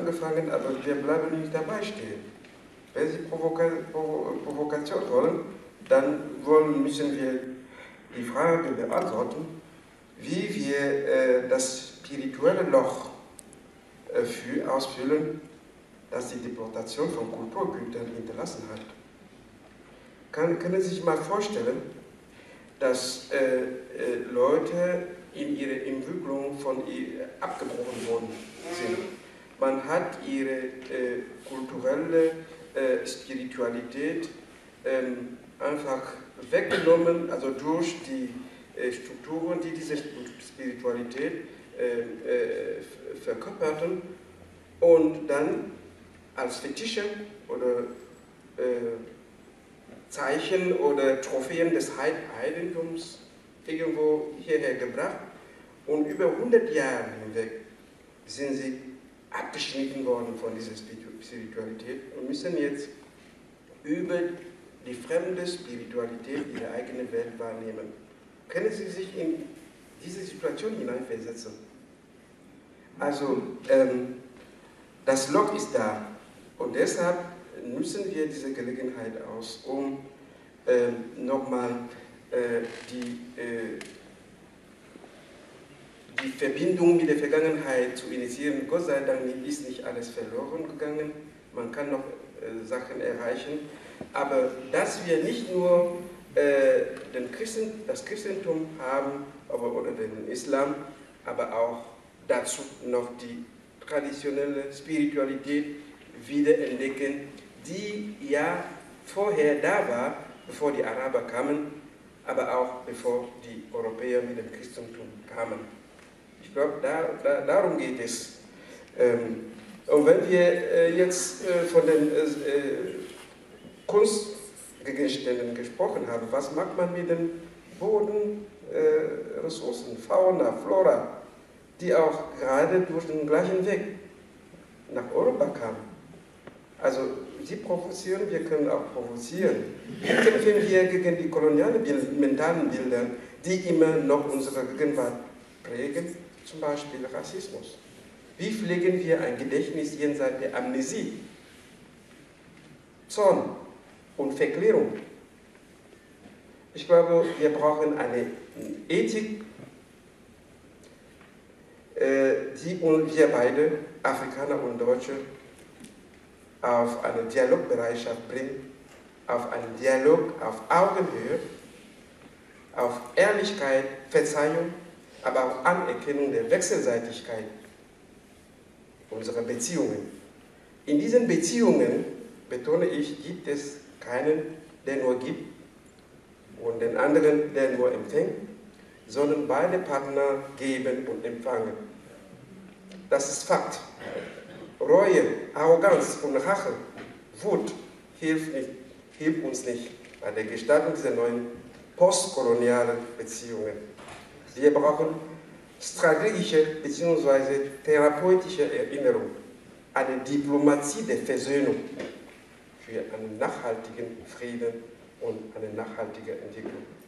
angefangen, aber wir bleiben nicht dabei stehen. Wenn Sie Provokation wollen, dann müssen wir die Frage beantworten, wie wir das spirituelle Loch ausfüllen, das die Deportation von Kulturgütern hinterlassen hat. Können Sie sich mal vorstellen, dass Leute in ihrer Entwicklung abgebrochen worden sind. Man hat ihre kulturelle Spiritualität einfach weggenommen, also durch die Strukturen, die diese Spiritualität verkörperten, und dann als Fetische oder Zeichen oder Trophäen des Eigentums irgendwo hierher gebracht, und über 100 Jahre hinweg sind sie abgeschnitten worden von dieser Spiritualität und müssen jetzt über die fremde Spiritualität ihre eigene Welt wahrnehmen. Können Sie sich in diese Situation hineinversetzen? Also, das Loch ist da, und deshalb nutzen wir diese Gelegenheit aus, um nochmal die Verbindung mit der Vergangenheit zu initiieren. Gott sei Dank ist nicht alles verloren gegangen, man kann noch Sachen erreichen, aber dass wir nicht nur das Christentum haben oder den Islam, aber auch dazu noch die traditionelle Spiritualität wiederentdecken, die ja vorher da war, bevor die Araber kamen, aber auch bevor die Europäer mit dem Christentum kamen. Ich glaube, darum geht es. Und wenn wir jetzt von den Kunstgegenständen gesprochen haben, was macht man mit den Bodenressourcen, Fauna, Flora, die auch gerade durch den gleichen Weg nach Europa kamen? Also, Sie provozieren, wir können auch provozieren. Wie kämpfen wir gegen die kolonialen mentalen Bilder, die immer noch unsere Gegenwart prägen, zum Beispiel Rassismus? Wie pflegen wir ein Gedächtnis jenseits der Amnesie, Zorn und Verklärung? Ich glaube, wir brauchen eine Ethik, die wir beide, Afrikaner und Deutsche, auf eine Dialogbereitschaft bringt, auf einen Dialog auf Augenhöhe, auf Ehrlichkeit, Verzeihung, aber auch Anerkennung der Wechselseitigkeit unserer Beziehungen. In diesen Beziehungen, betone ich, gibt es keinen, der nur gibt, und den anderen, der nur empfängt, sondern beide Partner geben und empfangen. Das ist Fakt. Reue, Arroganz und Rache, Wut hilft uns nicht bei der Gestaltung dieser neuen postkolonialen Beziehungen. Wir brauchen strategische bzw. therapeutische Erinnerung, eine Diplomatie der Versöhnung für einen nachhaltigen Frieden und eine nachhaltige Entwicklung.